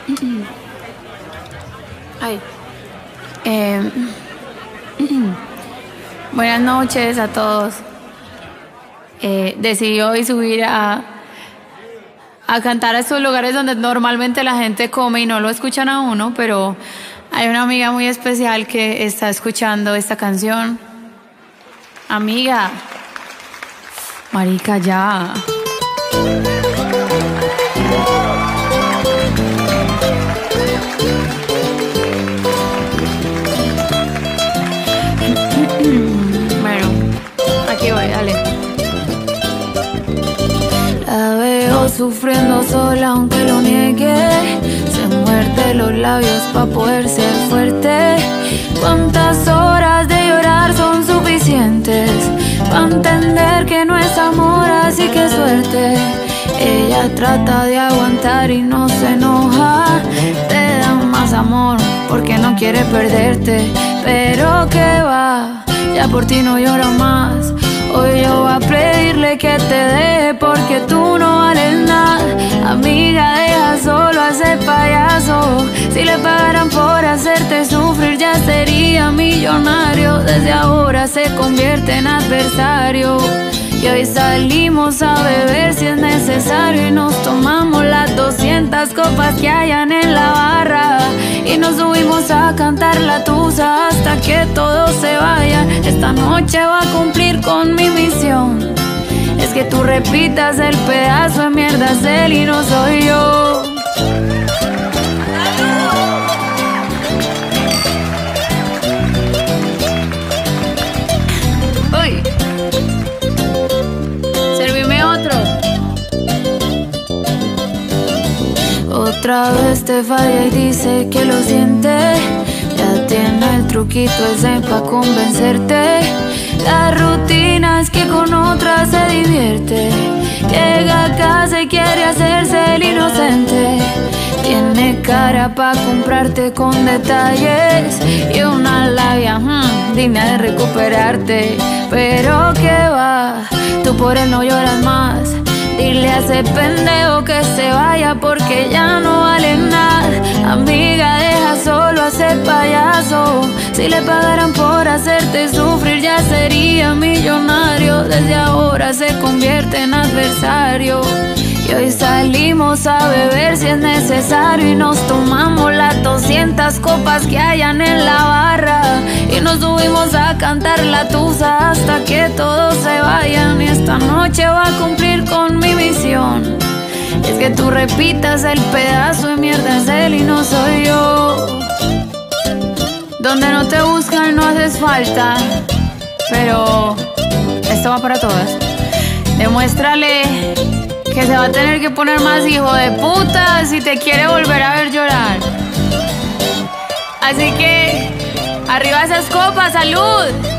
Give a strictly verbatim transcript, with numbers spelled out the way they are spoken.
Ay. Eh, buenas noches a todos. Eh, decidí hoy subir a, a cantar a estos lugares donde normalmente la gente come y no lo escuchan a uno, pero hay una amiga muy especial que está escuchando esta canción. Amiga, marica, ya. Bueno, aquí voy, dale. La veo sufriendo sola aunque lo niegue. Se muerde los labios pa' poder ser fuerte. ¿Cuántas horas de llorar son suficientes pa' entender que no es amor, así que suerte? Ella trata de aguantar y no se enoja. Te da más amor porque no quiere perderte. Pero que va, ya por ti no llora más. Hoy yo voy a pedirle que te deje porque tú no vales nada. Amiga, deja solo a ese payaso. Si le pagaran por hacerte sufrir ya sería millonario. Desde ahora se convierte en adversario. Y hoy salimos a beber si es necesario. Y nos tomamos las doscientas copas que hayan en la barra. Y nos subimos a cantar la tusa hasta que todos se vayan. Esta noche va a cumplir con mi misión. Es que tú repitas el pedazo de mierda es él y no soy yo. Uy, servime otro. Otra vez te falla y dice que lo siente. Ya tiene el truquito ese pa' convencerte. La rutina es que con otra se divierte. Llega a casa y quiere hacerse el inocente. Tiene cara pa' comprarte con detalles y una labia hmm, digna de recuperarte. Pero que va, tú por él no lloras más. Dile a ese pendejo que se vaya porque ya no vale nada. Amiga, deja solo a ese payaso. Si le pagaran por hacerte sufrir ya sería millonario. Desde ahora se convierte en adversario. Y hoy salimos a beber si es necesario. Y nos tomamos las doscientas copas que hayan en la barra. Y nos subimos a cantar la tusa hasta que todos se vayan. Y esta noche va a cumplir con mi misión. Es que tú repitas el pedazo de mierda es él y no soy yo. Donde no te buscan no haces falta. Pero esto va para todas. Demuéstrale que se va a tener que poner más hijo de puta si te quiere volver a ver llorar. Así que arriba esas copas, salud.